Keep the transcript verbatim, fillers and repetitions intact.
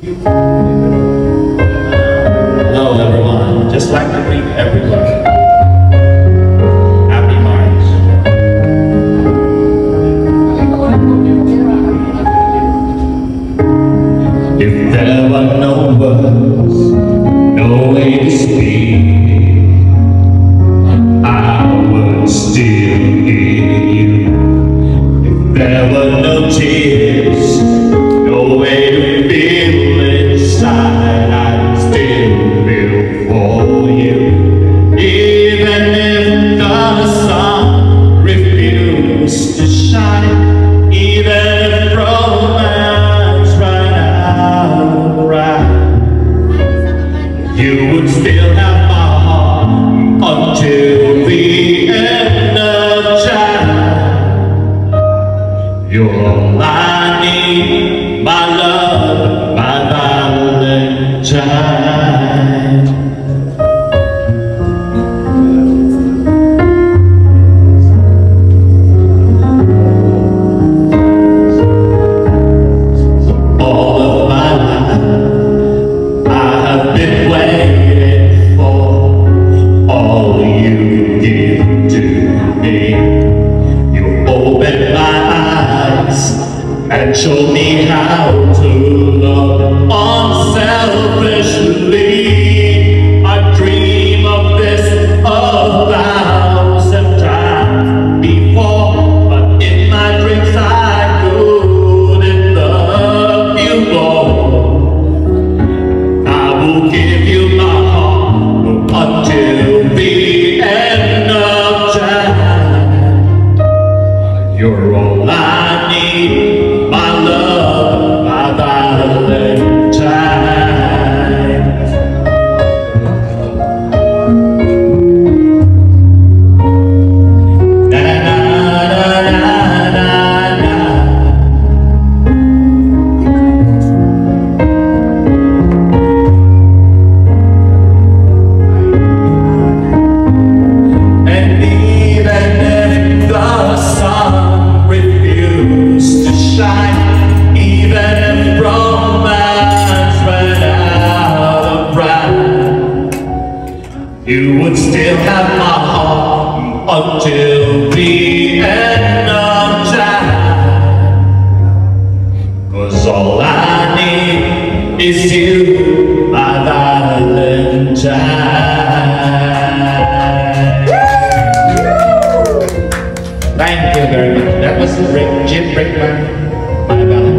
Hello everyone, just like to greet everyone. Happy March. If there were no words, no way to speak, I would still hear you. If there were no tears, no way to feel inside, I'd still feel for you. Even if the sun refused to shine, even if romance ran out of rhyme, you would still have my heart until the end of time. You're all I need, my love, my Valentine. All of my life I have been waiting for all you give to me. You open my eyes and show me how to love unselfishly. I dream of this a thousand times before, but in my dreams I couldn't love you more. I will give you my heart until the end of time. You're all I need, my love, my Valentine. Na na na na na na. And even if the sun refused to shine, even if romance ran out of rhyme, you would still have my heart until the end of time. 'Cause all I need is you, my Valentine. Thank you very much. That was Rick, Jim Brickman, my Valentine.